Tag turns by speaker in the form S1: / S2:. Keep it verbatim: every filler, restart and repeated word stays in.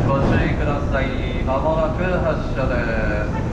S1: ご注意ください。まもなく発車です。